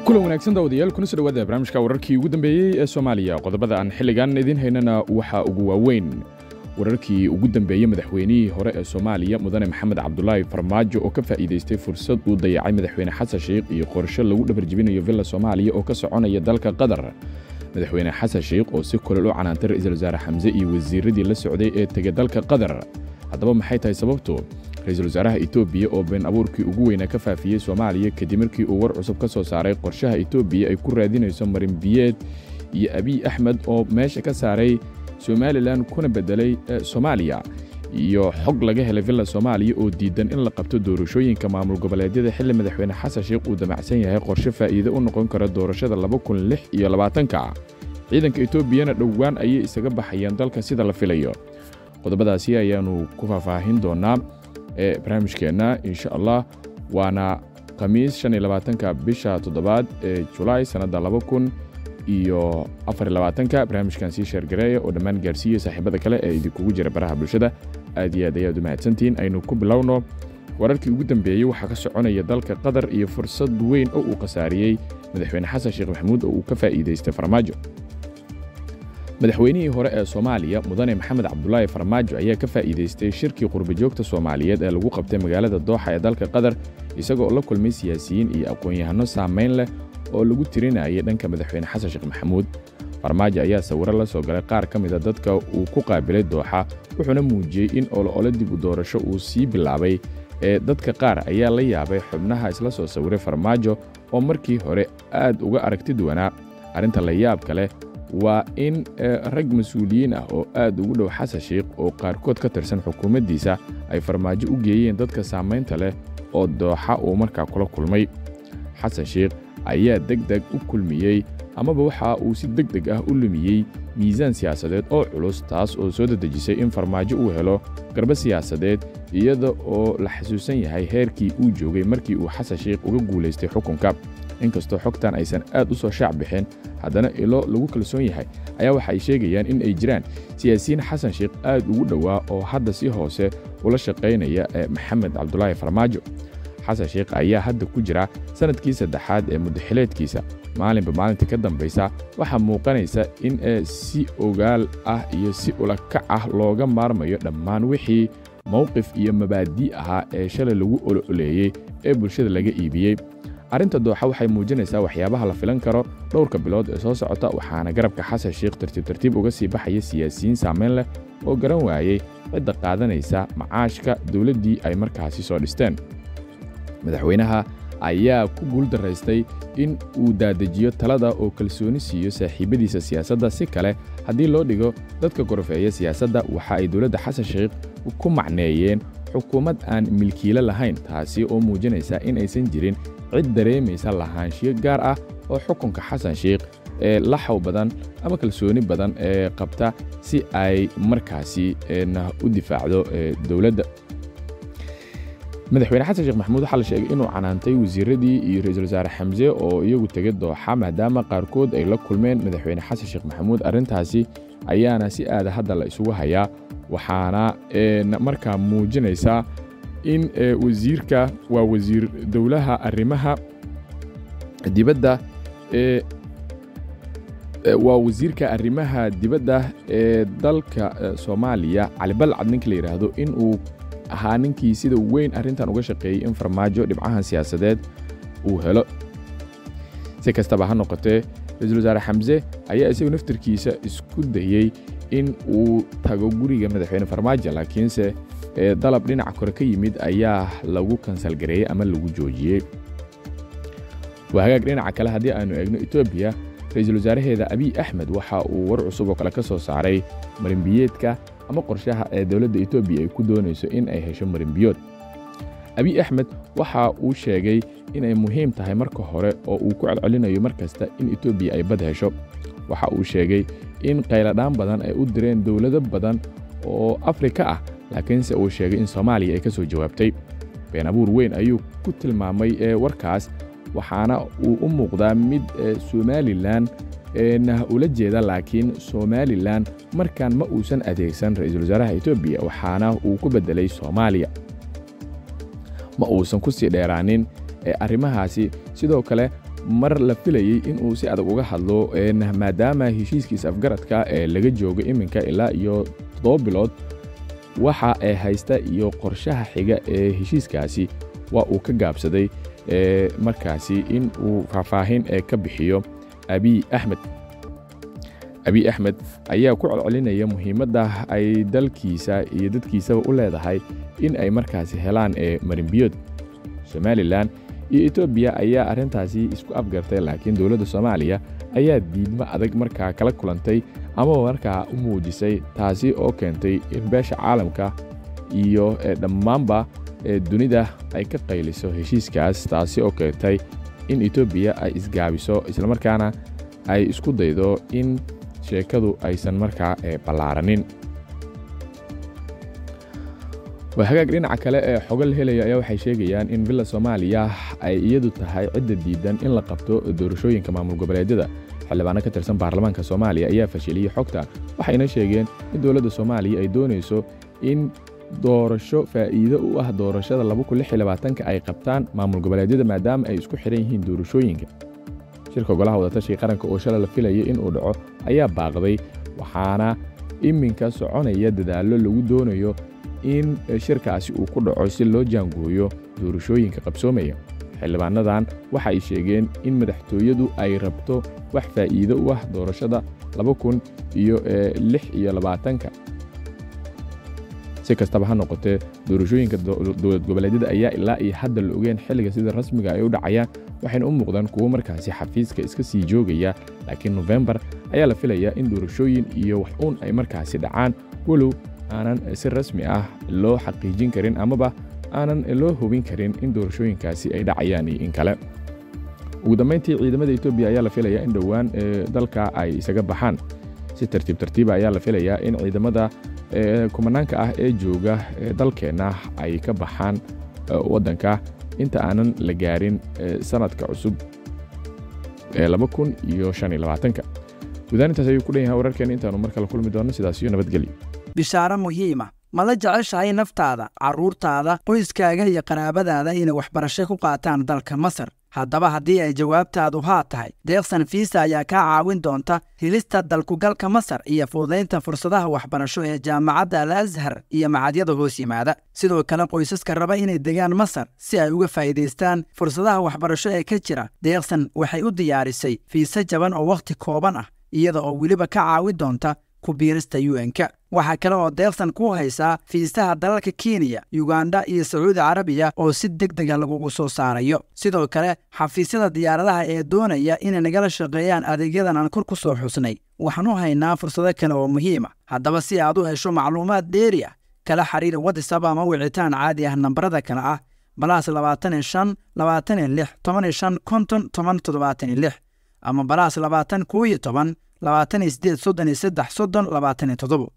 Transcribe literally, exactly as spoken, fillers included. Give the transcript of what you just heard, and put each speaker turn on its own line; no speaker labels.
kulan wanaagsan daawadayaal kuna soo dhawaada barnaamijka wararkii ugu dambeeyay ee Soomaaliya qodobada aan xilligan idin haynana waxa ugu waaweyn wararkii ugu dambeeyay madaxweynihii hore ee Soomaaliya mudane Maxamed Cabdullaahi Farmaajo oo ka faa'iideystay fursad uu dayacay madaxweyne Xasan Sheikh iyo qorshe lagu dhabarjibinayo Villa Soomaaliya oo ka soconaya dalka Qatar madaxweyne Xasan Sheikh oo si kulul u canaantay ra'iisul wasaare Xamse iyo wasiiradii la socday ee tagay dalka Qatar haddaba maxay tahay sababtu ra'iisul wasaaraha Itoobiya oo been abuurkii ugu weyn ka faafiyay Soomaaliya kadib markii uu war cusub ka soo saaray qorshaha Itoobiya ay ku raadinayso marin biyeed iyo Abiy Ahmed oo meesha ka saaray Somaliland kuna bedelay Soomaaliya iyo xog laga helay Villa Soomaaliya oo diidan in la qabto doorashooyinka maamul goboleedyada xilli madaxweyne Xasan Sheikh uu damacsan yahay qorshe faa'iido u noqon kara doorashada laba kun lix iyo labaatan ciidanka Itoobiyana dhowaan ayay isaga baxayaan dalka sida la filayo qodobadaasi ayaanu ku faahfaahin doonaa ee barnaamijkeena insha Allah waana khamiis shan iyo labaatanka bisha toddobaad ee July sanada laba kun iyo afar iyo labaatanka barnaamijkan si share gareeyo oo dhammaan gaarsiiyo saaxiibada kale ee idinku jira baraha bulshada aad iyo aad ayaad u mahadsantiin aynu ku bilowno wararkii ugu dambeeyay waxa ka soconaya dalka Qatar iyo fursad weyn oo uu qasaariyay madaxweyne Xasan Sheikh Maxamuud oo uu ka faa'iideystay Farmaajo madaxweynihii hore ee Soomaaliya mudane Maxamed Cabdullaahi Farmaajo ayaa ka faa'iideystay shirkii qurbo joogta Soomaaliyeed ee lagu qabtay magaalada Dooxa ee dalka Qatar isagoo la kulmay siyaasiyiin iyo aqoon-yahano saameyn leh oo lagu tirinayay dhanka madaxweyne Xasan Sheikh Maxamuud Farmaajo ayaa sawir la soo galay qaar ka mid ah dadka uu ku qaabilay Dooxa wuxuuna muujiyay in olo dib u doorasho uu sii bilaabay ee dadka qaar ayaa la yaabay xubnaha isla soo sawiray Farmaajo oo markii hore aad uga aragti duwanaa arinta la yaab kale waa in rag mas'uuliyiin ah oo aad ugu dhow Xasan Sheikh oo qaarkood ka tirsan xukuumaddiisa ay Farmaajo u geeyeen dadka saameynta leh oo Dooxa uu markaa kula kulmay Xasan Sheikh ayaa degdeg u kulmiyay amaba waxa uu si degdeg ah u lumiyay miisaan siyaasadeed oo culus taas oo soo dadajisay in Farmaajo uu helo garba siyaasadeed iyada oo la xasuusan yahay heerkii uu joogay markii uu Xasan Sheikh uga guuleystay xukunka inkastoo xogtan aysan aad u soo shaac bixin haddana ilo lagu kalsoon yahay ayaa waxa ay sheegayaan in ay jiraan siyaasiyiin Xasan Sheikh aad ugu dhawaa oo hadda si hoose ula shaqeynaya Maxamed Cabdullaahi Farmaajo Xasan Sheikh ayaa hadda ku jira sanadkii saddexaad ee muddaxileedkiisa maalinba maalinta ka dambaysa waxa muuqanaysa in si ogaal ah iyo si ula kac ah looga maarmayo dhammaan wixii mowqif iyo mabaadi ahaa ee shalay lagu ololeeyay ee bulshada laga iibiyay arinta Dooxa waxay muujinaysaa waxyaabaha la filan karo dhowrka bilood ee soo socota waxaana garabka Xasan Sheikh tartiib tartiib uga sii baxaya siyaasiyiin saameyn leh oo garan waayay cidda qaadanaysa macaashka dawladdii ay markaasi soo dhisteen madaxweynaha ayaa ku guul daraystay in uu daadajiyo talada oo kalsooni siiyo saaxiibadiisa siyaasadda si kale haddii loo dhigo dadka gorofeeya siyaasadda waxa ay dawladda Xasan Sheikh ku macneeyeen xukuumad aan milkiile lahayn taasi oo muujinaysa in aysan jirin cid dareemaysa lahaanshiyo gaar ah oo xukunka Xasan Sheikh ee la xaw badan ama kalsooni badan ee qabta si ay markaasi u difaacdo dawladda madaxweyne Xasan Sheikh Maxamuud waxa la sheegay inuu canaantay wasiiradii iyo ra'iisul wasaare Xamse oo iyagu tagay Dooxa maadaama qaarkood ay la kulmeen madaxweyne Xasan Sheikh Maxamuud arintaasi ayaana si aad hadda la isugu hayaa waxaana markaa muujinaysa in wasiirka waa wasiir dawlaha arrimaha dibadda ee waa wasiirka arrimaha dibadda ee dalka Soomaaliya Cali Balcad ninka la yiraahdo in uu ahaa ninkii sida weyn arintan uga shaqeeyay in Farmaajo dhibcahan siyaasadeed uu helo si kastaba ha noqotee ra'iisul wasaare Xamse ayaa isagu naftirkiisa isku dayay in uu tago guriga madaxweyne Farmaajo laakiinse dalab dhinaca kore ka yimid ayaa lagu kansal gareeyay ama lagu joojiyay wahagaag dhinaca kale haddii aanu eegno Itoobiya ra'iisul wasaaraheeda Abiy Ahmed waxa uu war cusub oo kale ka soo saaray marin biyeedka ama qorshaha ee dawladda Itoobiya ay ku doonayso in ay hesho marin biyood Abiy Ahmed waxa uu sheegay in ay muhiim tahay marka hore oo uu ku celcelinayo markasta in Itoobiya ay bad hesho waxa uu sheegay in qayladaan badan ay u direen dawlado badan oo Afrika ah laakiinse uu sheegay in Soomaaliya ay ka soo jawaabtay been abuur weyn ayuu ku tilmaamay ee warkaas waxaana uu u muuqdaa mid Somaliland ee ula jeeda laakiin Somaliland markaan ma uusan adeegsan ra'iisul wasaaraha Itoobiya waxaana uu ku bedelay Soomaaliya ma uusan ku sii dheeraanin arrimahaasi sidoo kale mar la filayay in uu si adag uga hadlo maadaama heshiiskiisa afgaradka ee laga joogo iminka ilaa iyo toddoba bilood waxa ay haysta iyo qorshaha xiga ee heshiiskaasi waa uu ka gaabsaday markaasi in uu faahfaahin ka bixiyo Abiy Ahmed Abiy Ahmed ayaa ku celcelinaya muhiimadda ay dalkiisa iyo dadkiisaba u leedahay in ay markaasi helaan marinbiyood Somaliland iyo Ethiopia ayaa arintaasi isku afgartay laakiin dawladda Soomaaliya ayaa diidmo adag markaa kala kulantay ama markaa u muujisay taasi oo keentay in beesha caalamka iyo dhammaanba dunida ay ka qayliso heshiiskaas taasi oo keentay in Ethiopia ay isgaabiso isla markaana ay isku daydo in sheekadu aysan markaa ballaaranin وهاجاك dhinaca kale ee xogal helaya ayaa waxay sheegayaan in Villa Soomaaliya ay iyadu tahay cid diidan in la qabto doorashooyinka maamul goboleedyada xildhibaano ka tirsan baarlamaanka Soomaaliya ayaa fashiliyay xogta waxayna sheegeen in dawladda Soomaaliya ay doonayso in doorasho faa'iido u ah doorashada laba kun lix iyo labaatan ay qabtaan maamul goboleedyada maadaama ay isku xiran yihiin doorashooyinka shirka golaha wada tashiga qaranka oo shalay la filayay in uu dhaco ayaa baaqday waxaana iminka soconaya dadaalo lagu doonayo in shirkaasi uu ku dhaco si loo jaangooyo doorashooyinka qabsoomaya xildhibaanadan waxa ay sheegeen in madaxtooyadu ay rabto wax faa'iido u ah doorashada laba kun lix iyo labaatan si kastaba ha noqotee doorashooyinka dowlad goboleedyada ayaa ilaa iyo hadda la ogeen xilliga sida rasmiga ay u dhacayaan waxayna u muuqdaan kuwo markaasi xafiiska iska sii joogaya laakiin November ayaa la filayaa in doorashooyin iyo wax uun ay markaasi dhacaan walow aanan si rasmi ah loo xaqiijin karin amaba aanan loo hubin karin in doorashooyinkaasi ay dhacayaan in kale ugu dambeyntii ciidamada Ethiopia ayaa la filayaa in dhawaan dalka ay isaga baxaan si tartiib tartiib ayaa la filayaa in ciidamada kumanaanka ah ee jooga dalkeena ay ka baxaan wadanka inta aanan la gaarin sanadka cusub ee laba kun shan iyo labaatan gudaantaas ayuu ku dhanyahay wararkeena intaanu mar kale kulmi doono sidaas iyo nabadgelyo
bishaaro muhiima ma la jeceshahay naftaada carruurtaada qoyskaaga iyo qaraabadaada inay waxbarasho ku qaataan dalka Masar haddaba haddii ay jawaabtaadu haa tahay deeqsan fiisa ayaa kaa caawin doonta helista dalkugalka Masar iyo fududaynta fursadaha waxbarasho ee jaamacadda Al-Azhar iyo macadyada hoos yimaada sidoo kale qoysaska raba inay degaan Masar si ay uga faa'iideystaan fursadaha waxbarasho ee ka jira deeqsan waxay u diyaarisay fiisa jaban oo waqti kooban ah iyada oo weliba ka caawin doonta ku biirista U N-ka waxa kale oo deeqsan ku haysaa fiisaha dalalka Kenya, Uganda iyo Saudi Arabia oo si degdeg ah lagu soo saarayo sidoo kale xafiisyada diyaaradaha ee doonaya inay nagala shaqeeyaan adeegyadan aan kor ku soo xusnay waxaanu haynaa fursado kale oo muhiim ah haddaba si aad u hesho macluumaad dheeri ah kala xiriir WhatsApp ama wicitaan caadi ah nambarada kale ah balaas labaatan iyo shan labaatan iyo lix toban iyo shan konton toban toddobaatan iyo lix ama balaas labaatan kow iyo toban labaatan iyo siddeed soddon iyo saddex soddon labaatan iyo toddoba